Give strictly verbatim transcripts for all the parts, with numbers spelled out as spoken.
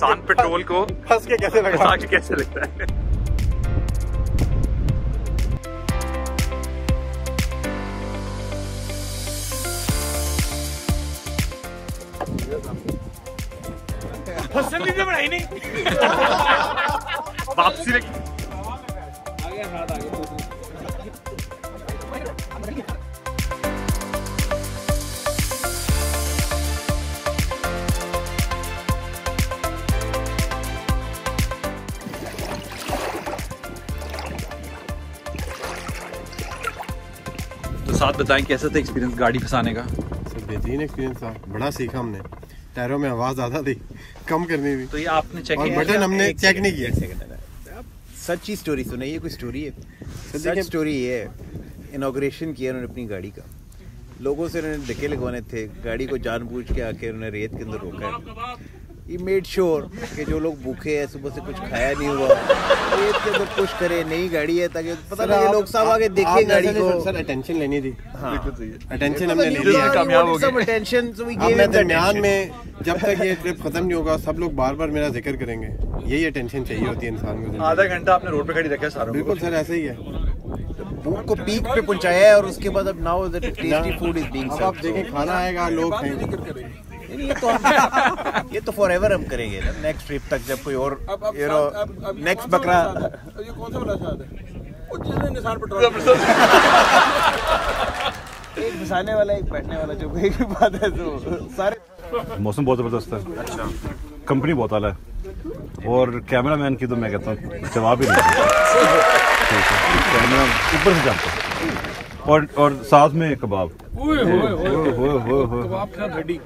इंसान पेट्रोल को फंस के कैसे लगा के कैसे लगता है। फसली तो बनाई नहीं वापसी लगी। आगे हाथ आगे तो साथ बताएं कैसा था एक्सपीरियंस गाड़ी फंसाने का? सर बेहतरीन एक्सपीरियंस था, बड़ा सीखा हमने। टायरों में आवाज ज़्यादा थी, कम करनी थी। तो ये आपने चेक और बटन हमने चेक नहीं किया। सच्ची स्टोरी सुनाई, ये कोई स्टोरी है? सच स्टोरी ये है, इनॉग्रेशन किया उन्होंने अपनी गाड़ी का, लोगों से उन्होंने धक्के लगवाने थे, गाड़ी को जानबूझ के आके उन्होंने रेत के अंदर रोका है। ये मेड श्योर कि जो लोग भूखे हैं, सुबह से कुछ खाया नहीं हुआ, रेत के अंदर पुश करे, नई गाड़ी है ताकि पता लगे लोग सब आगे देखे गाड़ी को। सर अटेंशन लेनी थी। हाँ, अटेंशन हमने ले लिया, कामयाब हो गए। अटेंशन सो वी अब गिव मैं इट दरमियान में जब तक ये ट्रिप खत्म नहीं होगा सब लोग बार बार मेरा जिक्र करेंगे। यही अटेंशन चाहिए होती है इंसान को। आधा घंटा आपने रोड पे खड़ी रखा है सारों को। बिल्कुल सर, ऐसा ही है। भूख को पीक पे पहुंचाया है और उसके बाद अब now the tasty food is being served. अब आप देखें खाना आएगा, लोग खाएंगे। ये तो ये तो फॉरएवर हम करेंगे ना, नेक्स्ट ट्रिप तक जब कोई और यू नो नेक्स्ट बकरा। ये कौन सा वाला शाद है? वो जिसने निशान पेट्रोल एक फंसाने वाला एक बैठने वाला, जो एक ही बात है। तो सारे मौसम बहुत ज़बरदस्त है। अच्छा, कंपनी बहुत आला है और कैमरामैन की तो मैं कहता हूँ जवाब ही नहीं। कैमरा ऊपर से जाता है और और साथ में कबाब। ओए होए होए होए कबाब क्या घड़ी।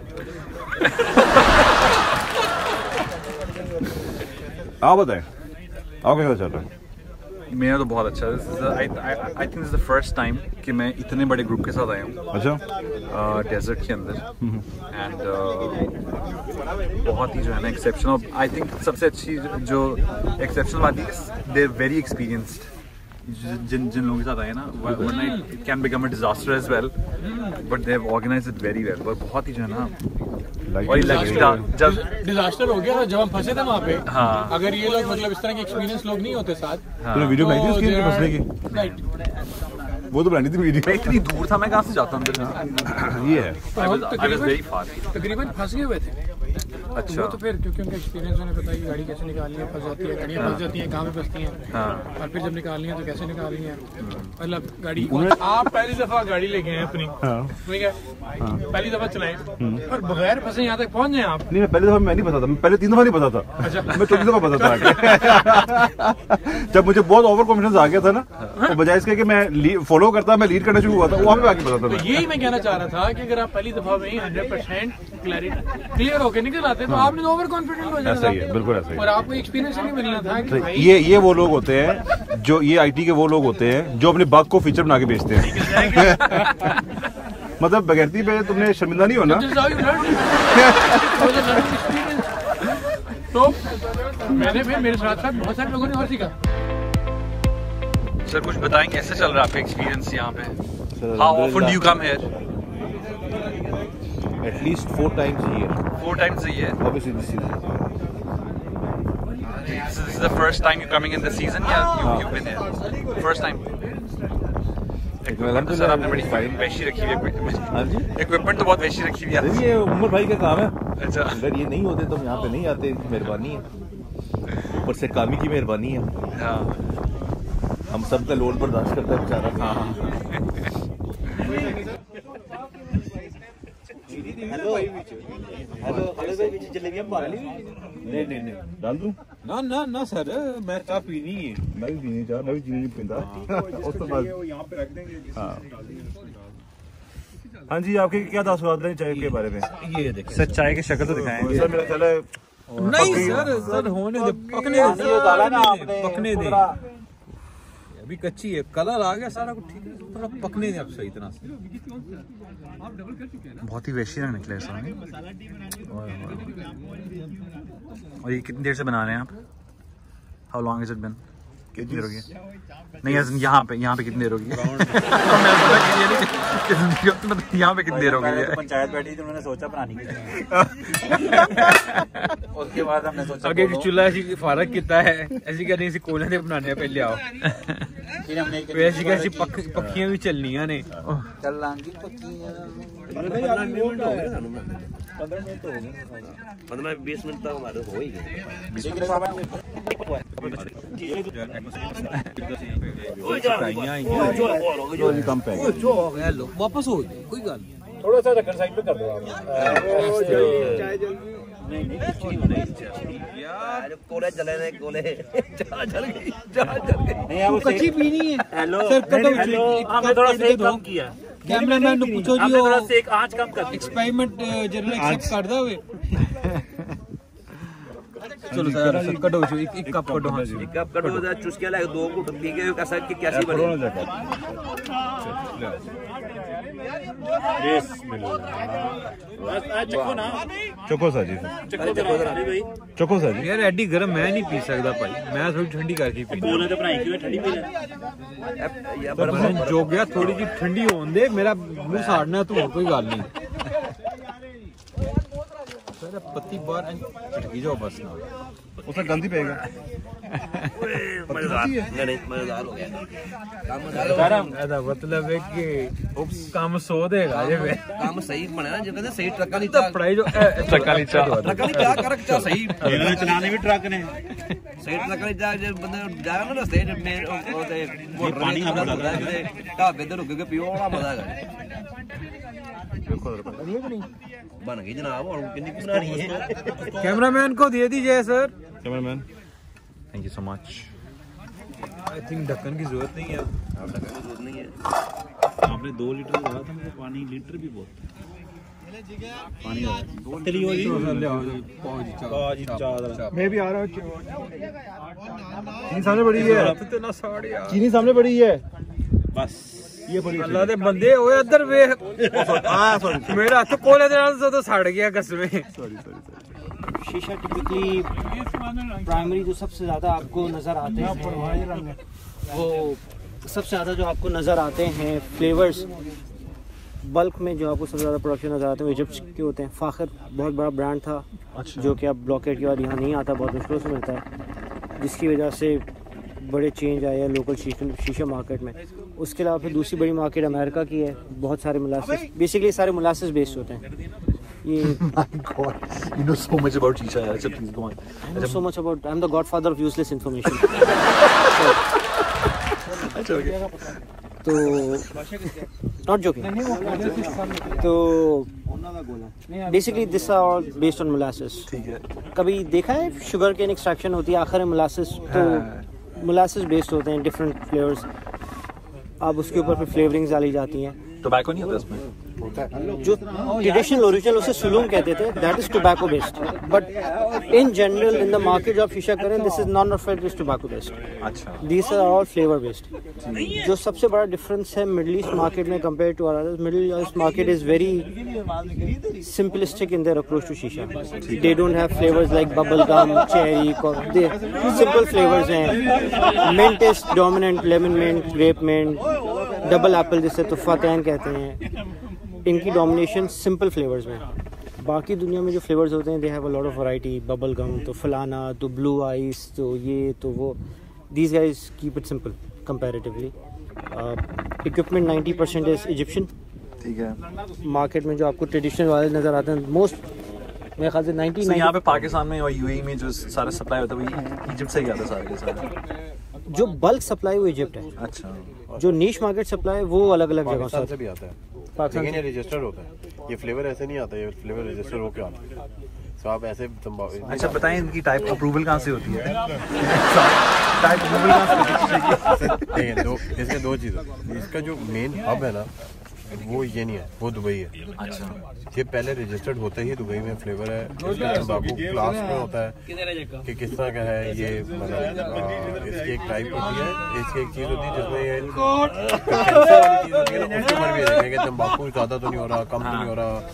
आप बताएं, आप कैसा चल रहा है? मेरा तो बहुत अच्छा है। I think this is the first time कि मैं इतने बड़े ग्रुप के साथ आया हूँ। अच्छा, डेजर्ट के अंदर एंड बहुत ही जो है ना एक्सेप्शनल। आई थिंक सबसे अच्छी जो एक्सेप्शनल बात है, दे आर वेरी एक्सपीरियंस्ड। जिन जिन लोगों के साथ आए ना, वरना it can become a disaster as well, but they have organised it very well. और बहुत ही जो है ना, और ये लगता जब डिजास्टर हो गया जब हम फंसे थे वहाँ पे। हाँ, अगर ये लोग मतलब इस तरह के एक्सपीरियंस लोग नहीं होते साथ। तूने वीडियो बनाई थी उसकी फंसने की? राइट, वो तो बनानी थी वीडियो। मैं इतनी दूर था, मैं कहाँ से जाता अंदर? ये है, तकरीबन फंस गए हुए थे। अच्छा, वो तो फिर क्योंकि उनका एक्सपीरियंस उन्हें पता है कि गाड़ी कैसे निकालनी है, फंस जाती है, गाड़ियाँ फंस जाती हैं, कहाँ पे फंसती हैं, और फिर जब निकालनी है तो कैसे निकालनी है। मतलब गाड़ी आप पहली दफा गाड़ी लेके आए अपनी, ठीक है, पहली दफा चलाएं और बगैर फंसे यहाँ तक पहुँच जाए आप। नहीं, मैं पहली दफा मैं नहीं पता था, मैं पहले तीन दफा नहीं पता था। अच्छा, मैं चौथी दफा पता था। जब मुझे बहुत ओवर कॉन्फिडेंस आ गया था ना, तो बजाय इसके कि मैं फॉलो करता, मैं लीड करना शुरू हुआ था, वहाँ पे आगे पता था। तो यही मैं कहना चाह रहा था कि अगर आप पहली दफा में हंड्रेड परसेंट क्लियर होकर निकल आते तो आपने ओवर कॉन्फिडेंट हो जाना। ऐसा ही है, बिल्कुल ऐसा ही और आपको एक्सपीरियंस नहीं मिलना था कि भाई ये ये वो लोग होते हैं जो ये आईटी के वो लोग होते हैं जो अपने बग को फीचर बना के बेचते हैं। मतलब बगैरती पे तुमने शर्मिंदा नहीं होना। तो मैंने फिर मेरे साथ साथ बहुत सारे लोगों ने और सीखा। सर कुछ बताएं कैसे चल रहा है आपका एक्सपीरियंस यहाँ पे? How often do you come here? At least four times a year. Four times a year. Obviously this season. This is the first time you're coming in the season? Yeah, you, you've been here. First time. Equipment तो sir आपने बड़ी वैशी रखी हुई है। हाँ जी। Equipment तो बहुत वैशी रखी हुई है। ये उमर भाई का काम है। अच्छा। अगर ये नहीं होते तो हम यहाँ पे नहीं आते, मेहरबानी है। ऊपर से कामी की मेहरबानी है। हाँ। हम सब का लोड बर्दाश्त करता है बेचारा। हाँ। हेलो हेलो हेलो भाई पीछे जलेबियां पा ली? नहीं नहीं नहीं डाल दूं? ना ना ना सर, मैं चाय पीनी है। मैं भी पीनी चाह, मैं भी चीनी नहीं पीता। उस तो बाद यहाँ पे रख देंगे। हाँ हाँ जी, आपके क्या तासुरात रहे चाय के बारे में? ये देखिए सर चाय की शक्ल तो दिखाएं। सर मेरा ख्याल है नहीं सर, सर होने दे, पकने दे, पकने दे। अभी कच्ची है, कलर आ गया सारा कुछ ठीक है, थोड़ा पकने दे आप सही तरह से। बहुत ही वैशी ना निकले सर। और ये कितनी देर से बना रहे हैं आप? How long is it been? कितनी देर होगी? नहीं यहाँ पे यहाँ पे कितनी देर होगी? यहाँ पे कितनी देर होगी? पंचायत बैठी थी, उन्होंने सोचा बनानी की। उसके बाद हमने सोचा आगे चूल्हा ऐसी फारक कितना है, ऐसी कहने ऐसी कोयले दे बनाने पहले आओ। फिर हमने ऐसी कैसी पक्खियां भी चलनियां ने चल लांगी पक्कियां। पंद्रह बीस मिनट तक हमारे हो ही गए। वापस हो गए, कोई गल थोड़ा सा ढक्कन साइड पे कर दो आप। यार कोले चले ने कोले चाह जल गई चाह जल गई। नहीं वो कच्ची पीनी है। हेलो सर कटो, हेलो हमने थोड़ा सेक कम किया। कैमरामैन ने पूछो जी हमने थोड़ा वो सेक आंच कम कर एक्सपेरिमेंट जर्नल एक्सेप्ट कर दो वे। चलो सर कटो जो एक एक कप कटो। हां एक कप कटो जा चुस्किया लाए दो घुट पी के कैसा कि कैसी बनी। चको सा जी, चको सा जी। यार एडी गरम मैं नहीं पी सकता भाई, मैं थोड़ी ठंडी करके पीना। बोले तो बनाई क्यों ठंडी पी ले या पर मैं जो गया थोड़ी जी ठंडी होने दे, मेरा मुंह साड़ना तू कोई गल नहीं। सर पत्ती बाहर चटकी जाओ बस ना, उसमें गंदी पेगा। मजेदार नहीं मजेदार हो गया काम। ऐसा मतलब है कि काम सो देगा ये वे काम सही बने ना, जो कहते सही ट्रक नहीं तो पढ़ाई जो ट्रका नहीं चल ट्रक नहीं क्या कर क्या सही इन्होंने चलाने भी ट्रक ने सही ट्रक नहीं जा जो बंदे जाएगा ना रस्ते में ओते पानी ना लगता है ढाबे ते रुक के पियो बड़ा मजा है। बन गई जनाब, और कितनी कुछ बनानी है। कैमरामैन को दे दीजिए sir. Cameraman thank you so much. I think ढक्कन की जरूरत नहीं है। अब ढक्कन की जरूरत नहीं है। आपने दो लीटर डाला था, मुझे पानी लीटर भी बहुत पानी पतली हो जी। मैं भी आ रहा हूँ। चीनी सामने बड़ी है, चीनी सामने बड़ी है बस। ये बड़ी अल्लाह दे बंदे ओए इधर वे। हां सॉरी, मेरा हाथ कोले दे नाल तो सड़ गया कसमे। सॉरी सॉरी शीशा टिपिकली प्राइमरी जो सबसे ज़्यादा आपको नज़र आते हैं वो सबसे ज़्यादा जो आपको नज़र आते हैं फ्लेवर्स बल्क में जो आपको सबसे ज़्यादा प्रोडक्शन नज़र आते हैं वो इजिप्ट के होते हैं। फ़ाखर बहुत बड़ा ब्रांड था। अच्छा। जो कि अब ब्लॉकेट के बाद यहाँ नहीं आता, बहुत मुश्किलों से मिलता है, जिसकी वजह से बड़े चेंज आए हैं लोकल शीशा मार्केट में। उसके अलावा फिर दूसरी बड़ी मार्केट अमेरिका की है। बहुत सारे मोलासेस, बेसिकली सारे मोलासेस बेस्ड होते हैं ये। You know so much about shisha. Achha, please go on. I know so much about. I'm the godfather of useless information. अच्छा ओके। तो नॉट जोकिंग। तो basically this are all based on molasses. ठीक है। कभी देखा है sugar cane extraction होती है आखिर में मोलासेस, तो मोलासेस बेस्ड होते हैं डिफरेंट फ्लेवर्स। अब उसके ऊपर फिर फ्लेवरिंग्स डाली जाती हैं। टोबैको नहीं होता इसमें? जो ट्रेडिशनल ओरिजिनल उसे सुलूम कहते थे, that is tobacco based, but in general in the market जो आप शीशा करें this is none of is tobacco based. अच्छा। These are all flavour based. जो सबसे बड़ा डिफरेंस है मिडिल ईस्ट मार्केट में compare to others, middle east market is very simplistic in their approach to shisha. They don't have flavours like bubble gum, cherry, they simple flavours हैं। Mint is dominant, lemon mint, grape mint, double apple जिसे तुफ़ातैन कहते हैं, इनकी domination simple flavours में। बाकी दुनिया में जो फ्लेवर्स होते हैं they have a lot of variety, bubble gum तो फलाना तो ब्लू आइस तो ये तो वो। These guys keep it simple comparatively. Equipment ninety percent is Egyptian. ठीक है। मार्केट में जो आपको ट्रेडिशनल वाले नज़र आते हैं मोस्ट मेरे ख्याल से नाइंटी so, यहाँ पे पाकिस्तान में और यूएई में जो सारा सप्लाई होता है वो इजिप्ट से ही आता है सारे के सारे। जो बल्क सप्लाई वो इजिप्ट है। अच्छा। जो नीश मार्केट सप्लाई वो अलग अलग जगह पाकिस्तान से भी आता है, पाकिस्तान लेकिन ये रजिस्टर्ड होता है। ये फ्लेवर ऐसे नहीं आता, ये फ्लेवर रजिस्टर होके आता है। तो आप ऐसे अच्छा बताएं इनकी टाइप अप्रूवल कहाँ से होती है? टाइप अप्रूवल कहाँ से होती है? दो इसके दो चीज़ें, इसका जो मेन हब है ना वो ये नहीं है, वो दुबई है। अच्छा। ये पहले रजिस्टर्ड होता ही दुबई में फ्लेवर है, तंबाकू क्लास में होता है कि किस तरह का है ये, मतलब इसकी एक टाइप होती है, इसकी एक चीज़ होती है जिसमें ये कैंसर वाली चीज़ होती है ना, उसके ऊपर भी देखेंगे तंबाकू ज़्यादा तो नहीं हो रहा, कम तो नहीं हो रहा,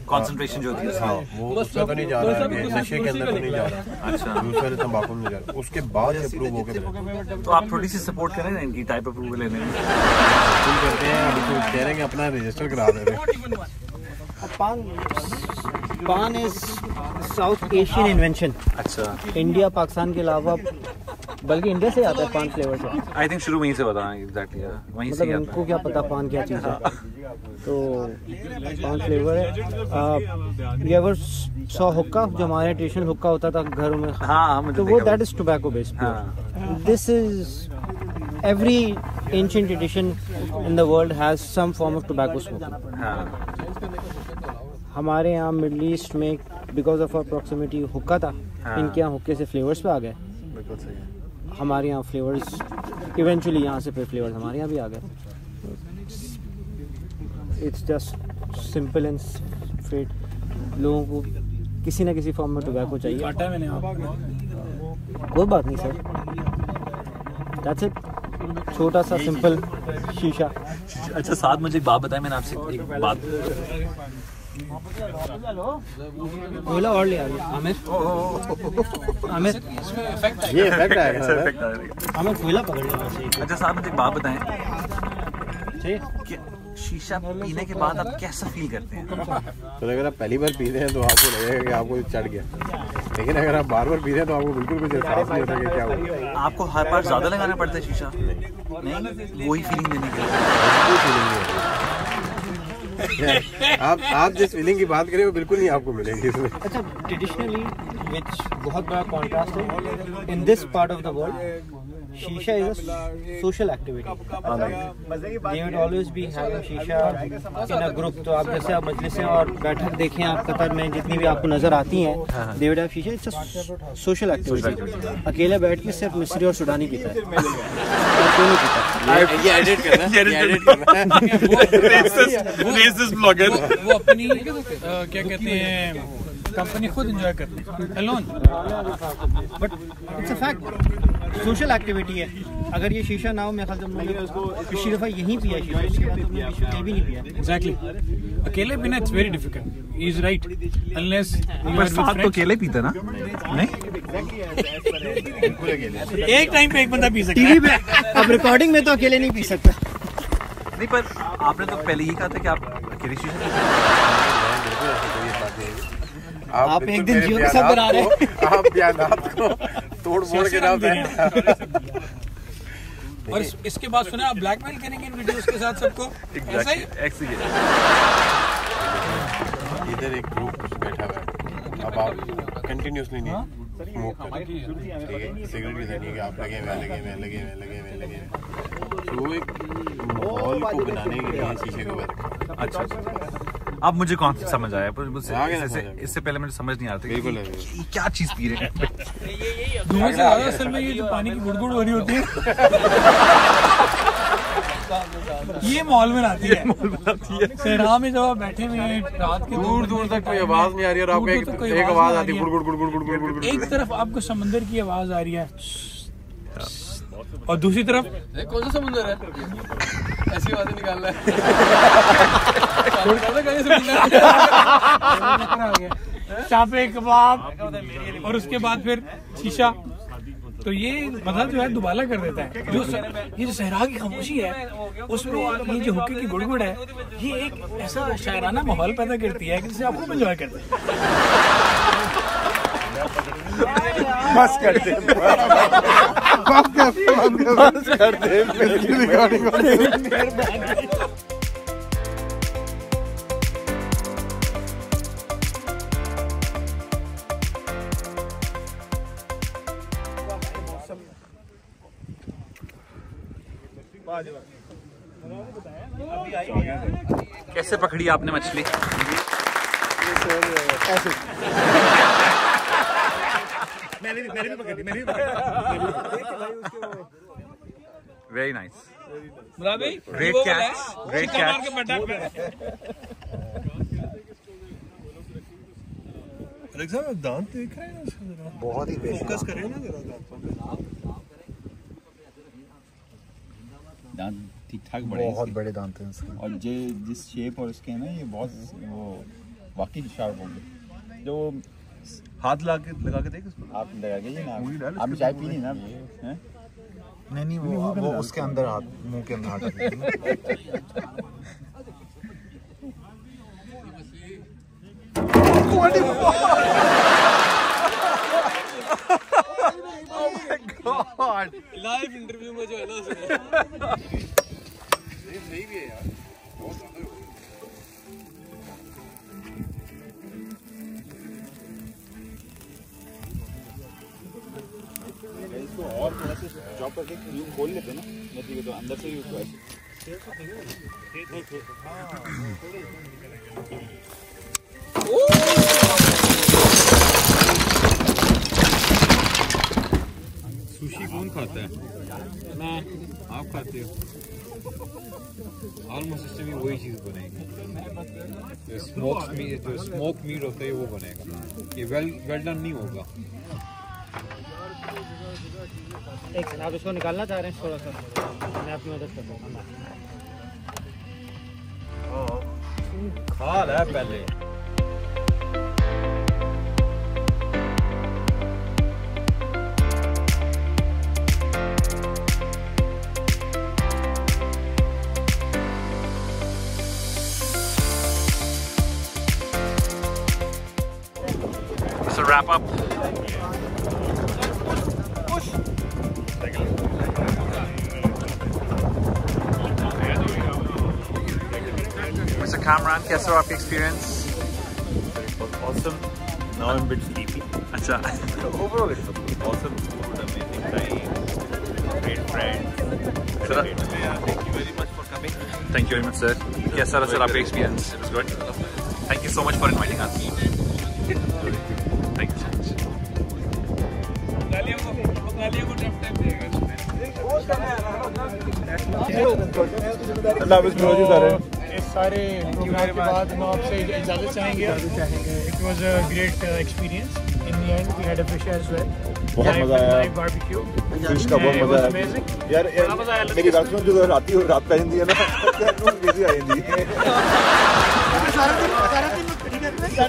कंसंट्रेशन जो होती है हाँ, वो उसमें तो नहीं जा रहा है, नशे के अंदर तो नहीं जा रहा। अच्छा, दूसरे तंबाकू में नहीं जा रहा, उसके बाद अप्रूव हो गया। तो आप थोड़ी सी सपोर्ट करें ना इनकी टाइप अप्रूवल लेने में। करते हैं, अभी तो कह रहे हैं कि अपना रजिस्टर करा दे रहे। Paan paan is South Asian invention. अच्छा, इंडिया पाकिस्तान के अलावा, बल्कि इंडिया से आता है पान फ्लेवर से। आई थिंक शुरू वहीं से पता है एग्जैक्टली, वहीं से मतलब उनको क्या पता पान क्या चीज़ है। तो पान फ्लेवर है। ये एवर सॉ हुक्का, जो हमारे ट्रेडिशनल हुक्का होता था घरों में, हाँ, तो वो that is tobacco based. This is every ancient tradition in the world has some form of tobacco smoking. हमारे यहाँ मिडल ईस्ट में बिकॉज ऑफ प्रॉक्सिमिटी हुक्का था, इनके यहाँ हुक्के से फ्लेवर्स पे आ गए। बिल्कुल सही है। हमारे यहाँ फ्लेवर्स इवेंचुअली यहाँ से फिर फ्लेवर्स हमारे यहाँ भी आ गए। It's just simple and straight. लोगों को किसी ना किसी फॉर्म में टोबैको चाहिए। काटा मैंने कोई बात नहीं सर, दैट्स इट। छोटा सा सिंपल शीशा। अच्छा साथ मुझे एक बात बताएं, मैंने आपसे एक बात बोला और ले आ गया आमिर। आमिर ये इफेक्ट आएगा। आमिर कोयला पकड़ लिया। अच्छा साहब मुझे एक बात बताएं चाहिए कि शीशा पीने के बाद आप कैसा फील करते हैं? तो अगर आप पहली बार पी रहे हैं तो आपको लगेगा कि आपको चढ़ गया, लेकिन अगर आप बार बार पी रहे हैं तो आपको बिल्कुल कुछ एहसास नहीं होता कि क्या हुआ। आपको हर बार ज्यादा लगाना पड़ता है शीशा? नहीं, वही फीलिंग देने के लिए। आप आप जिस फीलिंग की बात करें वो बिल्कुल नहीं आपको मिलेगी इसमें। अच्छा, ट्रेडिशनली विच बहुत बड़ा कॉन्ट्रास्ट है in this part of the world, shisha is a social activity. They would always be having shisha in a group. तो आप जैसे आप मजलिसें और बैठक देखें आप कतर में जितनी भी आपको नजर आती हैं, they would have shisha. It's a social activity. अकेले बैठ के सिर्फ मिस्री और सुडानी पीता है, कोई नहीं पीता। ये एडिट करना है, ये एडिट करना है। Racist blogger. वो अपनी क्या कहते हैं कंपनी खुद एंजॉय करती है alone, but it's a fact, social activity है। अगर ये शीशा ना हो, मैं ख्याल से पिछली दफा यहीं पिया शीशा, उसके बाद तुमने कहीं भी नहीं पिया। एग्जैक्टली, अकेले पीना it's very difficult. He is right, unless पर साथ तो अकेले पीते ना? नहीं, एक टाइम पे एक बंदा पी सकता है। टीवी पे अब रिकॉर्डिंग में तो अकेले नहीं पी सकता। नहीं, पर आपने तो पहले ही कहा था कि आप अकेले शीशा आप, आप एक दिन जियो के साथ बना रहे हैं। आप बयानात को तोड़ मोड़ के ना दें। और इस, इसके बाद सुना आप ब्लैकमेल करेंगे इन वीडियोस के साथ सबको, ऐसा ही? इधर एक ग्रुप बैठा हुआ है, अब आप कंटिन्यूसली नहीं स्मोक करें, ठीक है? सिगरेट की धनी कि आप लगे हुए लगे हुए लगे हुए लगे हुए लगे हुए, तो एक माहौल को बनाने के लिए शीशे के ऊपर। अच्छा अच्छा, अब मुझे कौन सा समझ आया, पर मुझसे आगे इससे, इससे पहले मुझे समझ नहीं आ रहा था बिल्कुल कि क्या चीज पी रहे हैं। धुएं से ज्यादा असल में ये जो पानी की गुड़गुड़ हो रही होती है ये माहौल में आती है। सहरा में जब आप बैठे हुए हैं रात के दूर दूर तक कोई आवाज नहीं आ रही है और आपको एक, एक आवाज आती है, गुड़ गुड़ गुड़ गुड़ गुड़ गुड़ गुड़। एक तरफ आपको समंदर की आवाज आ रही है और दूसरी तरफ कौन सा समुंदर है, ऐसी आवाजें निकाल रहा है। चापे कबाब और उसके बाद फिर शीशा, तो ये मतलब जो है दुबाला कर देता है। जो ये जो सहरा की खामोशी है उसमें ये जो हुक्के की गुड़गुड़ है, ये एक ऐसा शायराना माहौल पैदा करती है कि जिसे आप खूब एंजॉय करते हैं। बस कर दे, बस कर दे, रिकॉर्डिंग। कैसे पकड़ी आपने मछली? ऐसे मैंने भी मैंने भी पकड़ी, मैंने भी पकड़ी। Very nice, great catch, great catch. दांत देख रहे हैं, बहुत ही फोकस करें ना जरा दांत। दांत ठीक ठाक बड़े, बहुत बड़े दांत हैं इसके। और जे जिस शेप और उसके है ना, ये बहुत वो वाकई शार्प होंगे। जो हाथ लगा के लगा के देख उसको, आप लगा के ना आपने चाय पी नहीं ना हैं? नहीं नहीं वो वो उसके अंदर हाथ मुंह के अंदर हाथ गॉड लाइव इंटरव्यू में जो है ना सही भी है यार, बहुत ज्यादा इसको और थोड़ा सा जॉब करके यूं खोल लेते ना, नहीं तो अंदर से यूं ऐसे सुशी कौन खाता है? मैं। आप खाते हो? ऑलमोस्ट सिस्टम में वही चीज़ बनेगी, जो स्मोक मीट जो स्मोक मीट होता है वो बनेगा, ये वेल वेल डन नहीं होगा। एक सेकंड, आप इसको निकालना चाह रहे हैं थोड़ा सा, मैं आपकी मदद कर दूँगा। खा रहा है पहले। So wrap up. Mister Kamran, कैसा रहा आपका experience? Awesome. Now I'm a bit sleepy. अच्छा. Overall, it's awesome food, amazing time, great friends. Sir, Thank you very much for coming. thank you very much, sir. कैसा रहा sir आपका experience? It was good. Thank you so much for inviting us. Thank you so much. अल्लाह हाफ़िज़ मेरे सारे इस सारे programme के बाद हम आपसे इजाज़त चाहेंगे। It was a great experience. In the end we had a fish as well. बहुत मजा आया। लाइव बारबेक्यू फिश का बहुत मजा आया यार। मेरी बात सुनो, जो रात ही रात पहन दी है ना, कैसी आई थी सारा दिन सारा दिन खड़ी करते हैं।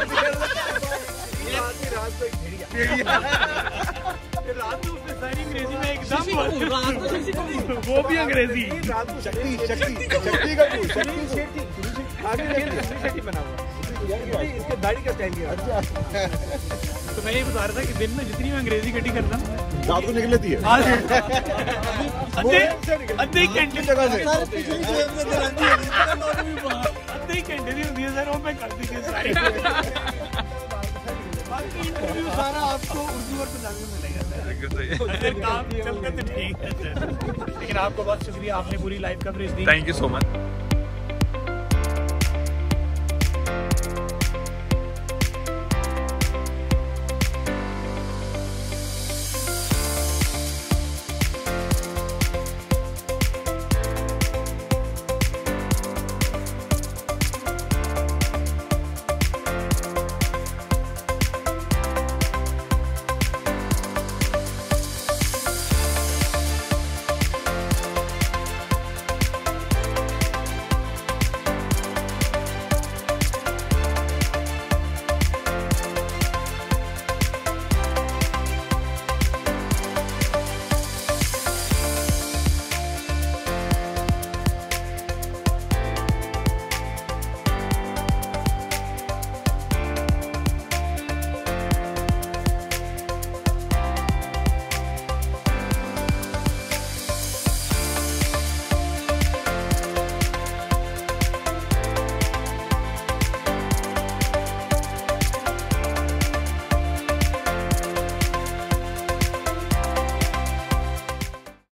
रात को उसने सारी अंग्रेजी में एकदम वो भी अंग्रेजी शक्ति शक्ति शक्ति का पूछ शक्ति शक्ति बना हुआ इसके दाढ़ी का स्टाइल किया। तो मैं ये बता रहा था कि दिन में जितनी मैं अंग्रेजी कटी करता हूँ रात को निकल लेती है अद्धे घंटे जगह से अद्धे घंटे नहीं होती है सर, वो मैं करती थी सारी। बाकी इंटरव्यू सारा आपको उर्दू और पंजाबी में मिलेगा सर। काम चलता तो ठीक है सर, लेकिन आपको बहुत शुक्रिया, आपने पूरी लाइव कवरेज दी। Thank you so much.